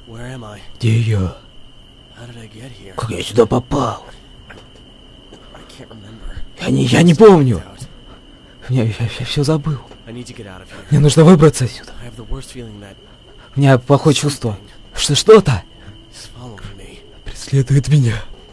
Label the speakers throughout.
Speaker 1: Где я? Как я сюда попал? Я не помню. Я все забыл. Мне нужно выбраться отсюда. У меня плохое чувство, что что-то преследует меня.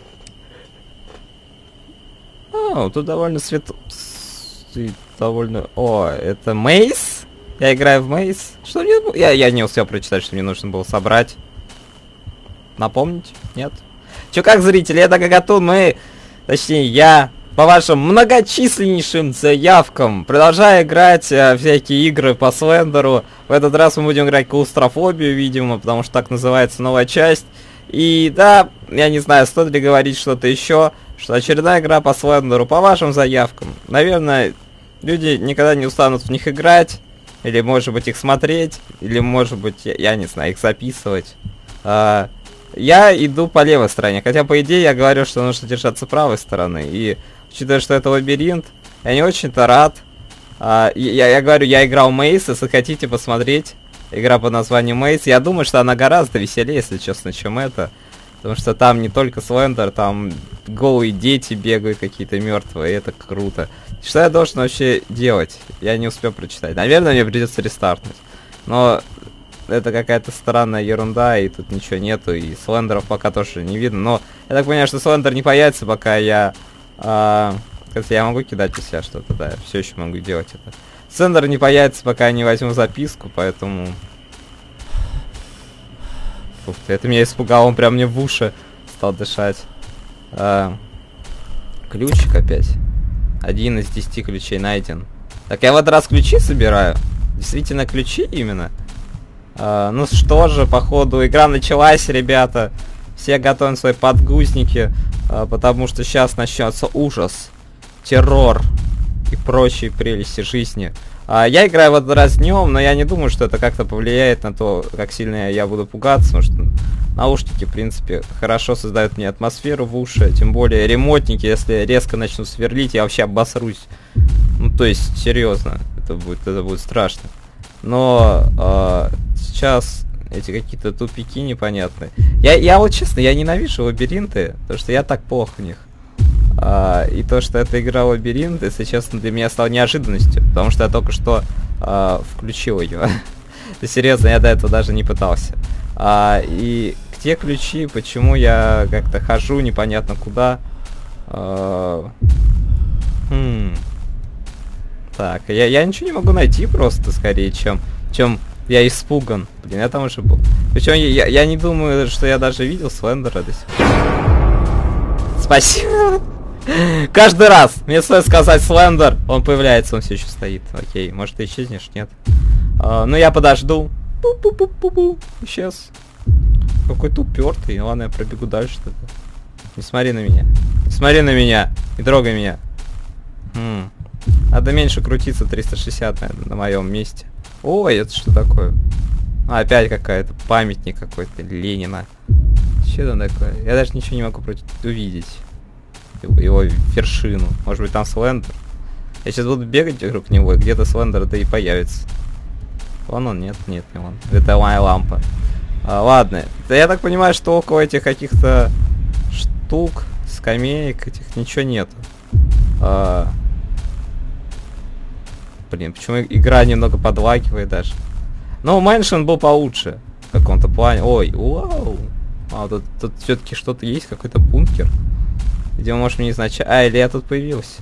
Speaker 2: О, тут довольно довольно... О, это Мейс? Я играю в Мейс. Что мне... Я не успел прочитать, что мне нужно было собрать. Напомнить? Нет? Чё как, зрители, это Гагатун, мы... Точнее, я... По вашим многочисленнейшим заявкам продолжаю играть всякие игры по Слендеру. В этот раз мы будем играть клаустрофобию, видимо, потому что так называется новая часть. И да, я не знаю, стоит ли говорить что-то еще, что очередная игра по Слендеру по вашим заявкам. Наверное, люди никогда не устанут в них играть, или может быть их смотреть, или может быть, я не знаю, их записывать. Я иду по левой стороне, хотя по идее я говорю, что нужно держаться правой стороны. И учитывая, что это лабиринт, я не очень-то рад. Я говорю, я играл Мейс, если хотите посмотреть, игра под названием Мейс. Я думаю, что она гораздо веселее, если честно, чем это. Потому что там не только Слендер, там голые дети бегают какие-то мертвые, и это круто. Что я должен вообще делать? Я не успел прочитать. Наверное, мне придется рестартнуть. Но это какая-то странная ерунда, и тут ничего нету, и Слендеров пока тоже не видно. Но я так понимаю, что Слендер не появится, пока я... Кстати, я могу кидать у себя что-то, да, все еще могу делать это. Слендер не появится, пока я не возьму записку, поэтому... Ух ты, это меня испугало, он прям мне в уши стал дышать. Ключик опять. 1 из 10 ключей найден. Так, я в этот раз ключи собираю. Действительно ключи именно. Ну что же, походу, игра началась, ребята. Все готовим свои подгузники, потому что сейчас начнется ужас, террор и прочие прелести жизни. Я играю в этот раз днем, но я не думаю, что это как-то повлияет на то, как сильно я буду пугаться, потому что наушники, в принципе, хорошо создают мне атмосферу в уши, тем более ремонтники, если резко начнут сверлить, я вообще обосрусь. Ну, то есть, серьезно, это будет страшно. Но сейчас эти какие-то тупики непонятные. Я вот честно, я ненавижу лабиринты, потому что я так плохо в них. И то, что эта игра лабиринт, если честно, для меня стало неожиданностью, потому что я только что включил ее. Серьезно, я до этого даже не пытался. И где ключи, почему я как-то хожу непонятно куда. Так, я ничего не могу найти просто, скорее, чем я испуган. Блин, я там уже был. Причем я не думаю, что я даже видел Слендера до сих пор. Спасибо. Каждый раз мне стоит сказать Слендер, он появляется, он все еще стоит. Окей, может ты исчезнешь? Нет. Ну я подожду. Пу-пу-пу-пу-пу. Исчез. Какой-то упертый. Ладно, я пробегу дальше тогда. Не смотри на меня. Не смотри на меня. Не трогай меня. Надо меньше крутиться 360, наверное, на моем месте. Ой, это что такое? Опять какая-то памятник какой-то Ленина. Что это такое? Я даже ничего не могу увидеть. Его вершину. Может быть там Слендер? Я сейчас буду бегать вокруг него, и где-то Слендер да и появится. Вон он, нет, не он. Это моя лампа. Ладно. Да я так понимаю, что около этих каких-то штук, скамеек, этих ничего нету. Блин, почему игра немного подлагивает даже? Но Мэншн был получше. В каком-то плане. Ой, вау. Тут все-таки что-то есть, какой-то бункер. Видимо, может мне изначально... или я тут появился.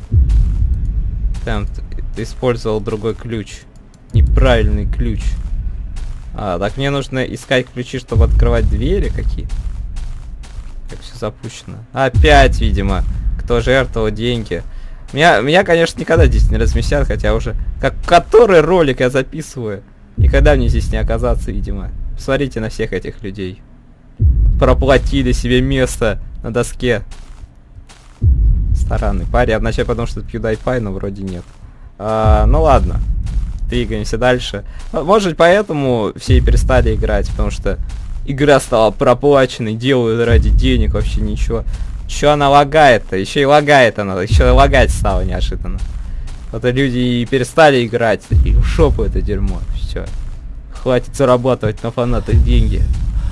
Speaker 2: Там, ты использовал другой ключ. Неправильный ключ. Так мне нужно искать ключи, чтобы открывать двери какие-то. Как все запущено. Опять, видимо, кто жертвовал деньги. Меня, конечно, никогда здесь не разместят, хотя уже... Который ролик я записываю. Никогда мне здесь не оказаться, видимо. Посмотрите на всех этих людей. Проплатили себе место на доске. Странный парень. Я вначале подумал, что это PewDiePie, но вроде нет. Ну ладно. Двигаемся дальше. Может, поэтому все и перестали играть, потому что игра стала проплаченной, делают ради денег, вообще ничего. Чё она лагает-то? Еще и лагает она. Еще лагать стало неожиданно. Вот люди и перестали играть. И в шопу это дерьмо. Все. Хватит зарабатывать на фанатах деньги.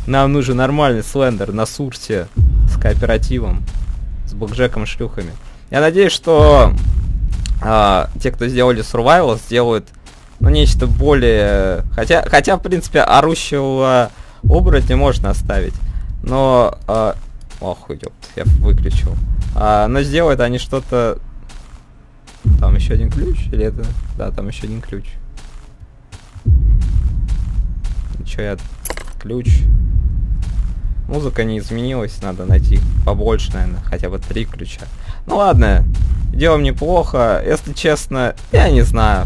Speaker 2: Нам нужен нормальный Слендер на Сурсе с кооперативом, с Блэкджеком и шлюхами. Я надеюсь, что те, кто сделали Survival, сделают нечто более... Хотя, в принципе, орущего оборотня можно оставить. Но... Ох, ёпт, я выключил. Но сделают они что-то... Там еще один ключ? Или это... Да, там еще один ключ. Че я... Ключ. Музыка не изменилась, надо найти побольше, наверное, хотя бы 3 ключа. Ну ладно, делаем неплохо. Если честно, я не знаю.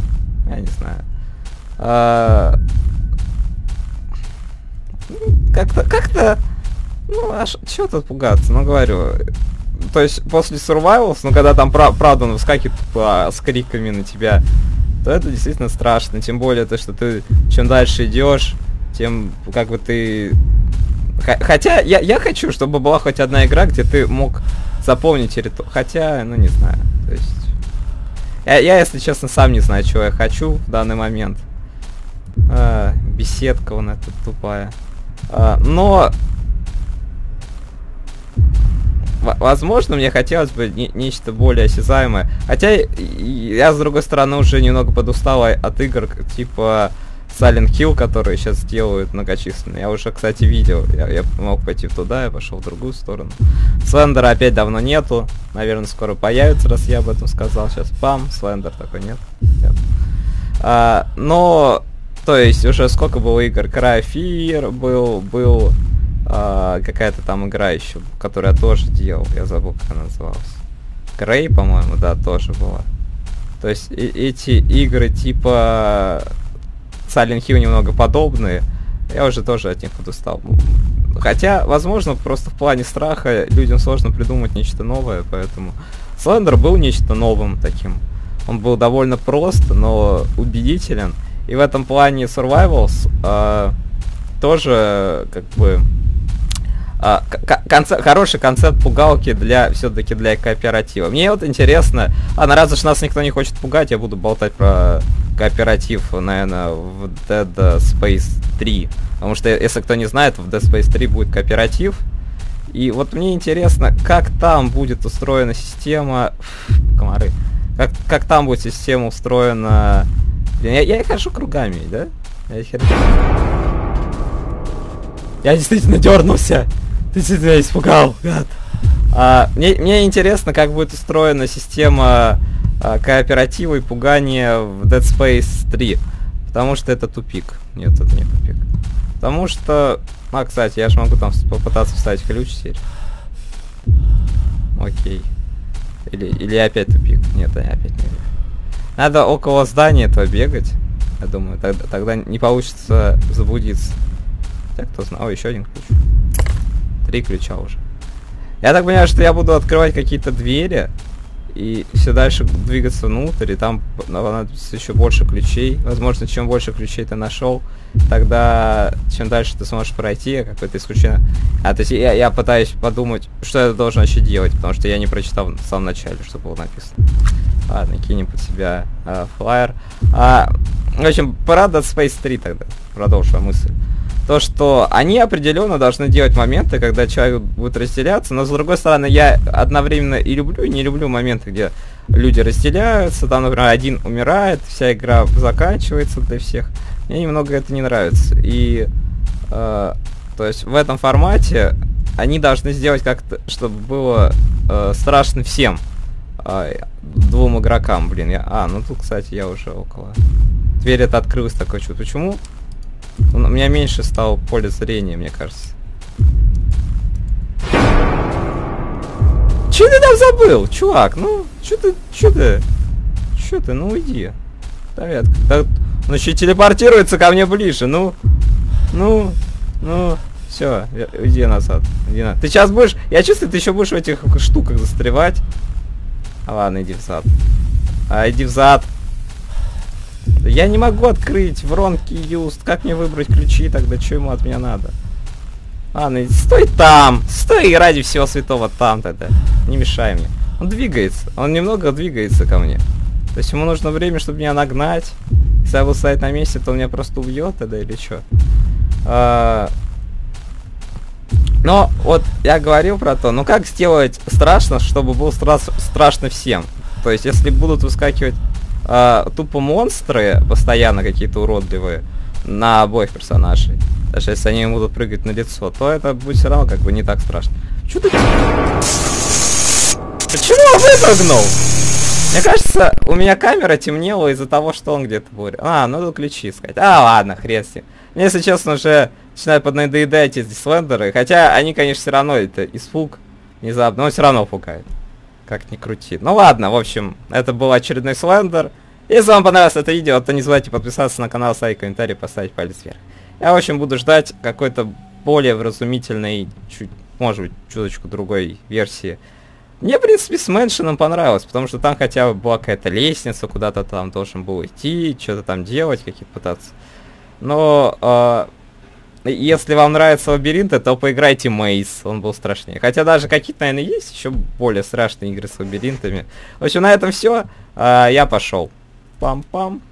Speaker 2: Как-то... Ну, аж чё тут пугаться? Ну, говорю... То есть, после Survivals, ну, когда там, правда, он выскакивает с криками на тебя, то это действительно страшно. Тем более, то, что ты чем дальше идешь, тем, как бы, ты... Хотя, я хочу, чтобы была хоть одна игра, где ты мог запомнить территорию. Хотя, ну, не знаю. То есть... Я, если честно, сам не знаю, чего я хочу в данный момент. Беседка вон эта тупая. Но... Возможно, мне хотелось бы нечто более осязаемое. Хотя я, с другой стороны, уже немного подустал от игр типа Silent Hill, которые сейчас делают многочисленные. Я уже, кстати, видел. Я мог пойти туда, я пошел в другую сторону. Слендера опять давно нету. Наверное, скоро появится, раз я об этом сказал. Сейчас пам, Слендер такой нет. Но, то есть, уже сколько было игр? Cry Fear был какая-то там игра еще, которую я тоже делал, я забыл, как она называлась. Грей, по-моему, да, тоже была. То есть эти игры типа Silent Hill немного подобные, я уже тоже от них подустал. Хотя, возможно, просто в плане страха людям сложно придумать нечто новое, поэтому Slender был нечто новым таким. Он был довольно прост, но убедителен. И в этом плане Survivals тоже как бы хороший концепт пугалки все-таки для кооператива. Мне вот интересно, раз уж нас никто не хочет пугать, я буду болтать про кооператив, наверное, в Dead Space 3. Потому что, если кто не знает, в Dead Space 3 будет кооператив. И вот мне интересно, как там будет устроена система... Комары. Как там будет система устроена... Блин, я хожу кругами, да? Я действительно дернулся. Ты себя испугал, гад. Мне интересно, как будет устроена система кооператива и пугания в Dead Space 3. Потому что это тупик. Нет, это не тупик. Потому что... кстати, я же могу там попытаться вставить ключ теперь. Окей. Или опять тупик. Нет, опять не. Надо около здания этого бегать. Я думаю, тогда не получится заблудиться. Хотя кто знает. О, еще один ключ. 3 ключа уже. Я так понимаю, что я буду открывать какие-то двери и все дальше двигаться внутрь, и там понадобится еще больше ключей. Возможно, чем больше ключей ты нашел, тогда чем дальше ты сможешь пройти, какой-то исключение. То есть я пытаюсь подумать, что я должен еще делать, потому что я не прочитал в самом начале, что было написано. Ладно, кинем под себя флаер. В общем, про Dead Space 3 тогда. Продолжу мысль. То, что они определенно должны делать моменты, когда человек будет разделяться, но с другой стороны, я одновременно и люблю, и не люблю моменты, где люди разделяются, там, например, один умирает, вся игра заканчивается для всех. Мне немного это не нравится. И, то есть, в этом формате они должны сделать как-то, чтобы было страшно всем. 2 игрокам, блин. Ну тут, кстати, я уже около. Дверь это открылась, такое чудо. Почему? У меня меньше стало поле зрения, мне кажется. Че ты там забыл, чувак? Ну, че ты, ну уйди. Привет. Он еще телепортируется ко мне ближе, ну, все, иди назад. Ты сейчас будешь, я чувствую, ты еще будешь в этих штуках застревать. Ладно, иди взад. Иди взад. Я не могу открыть воронки юст. Как мне выбрать ключи тогда? Что ему от меня надо? Ладно, стой там. Стой ради всего святого там тогда. Не мешай мне. Он двигается. Он немного двигается ко мне. То есть ему нужно время, чтобы меня нагнать. Если я буду стоять на месте, то он меня просто убьет тогда или что? Но вот я говорил про то, ну как сделать страшно, чтобы было страшно всем. То есть, если будут выскакивать тупо монстры, постоянно какие-то уродливые, на обоих персонажей, даже если они будут прыгать на лицо, то это будет все равно как бы не так страшно. Чё ты... Почему он выпрыгнул? Мне кажется, у меня камера темнела из-за того, что он где-то был. А, надо ключи искать. А, ладно, хрен с ним. Мне, если честно, уже начинают поднадоедать эти слендеры. Хотя они, конечно, все равно это испуг внезапно, но все равно пугает. Как ни крути. Ну ладно, в общем, это был очередной слендер. Если вам понравилось это видео, то не забывайте подписаться на канал, ставить комментарий, поставить палец вверх. Я, в общем, буду ждать какой-то более вразумительной, чуть, может быть, чуточку другой версии. Мне, в принципе, с Мэншеном понравилось, потому что там хотя бы была какая-то лестница, куда-то там должен был идти, что-то там делать, какие-то пытаться. Но если вам нравятся лабиринты, то поиграйте Maze, он был страшнее. Хотя даже какие-то, наверное, есть еще более страшные игры с лабиринтами. В общем, на этом все. Я пошел. Пам-пам.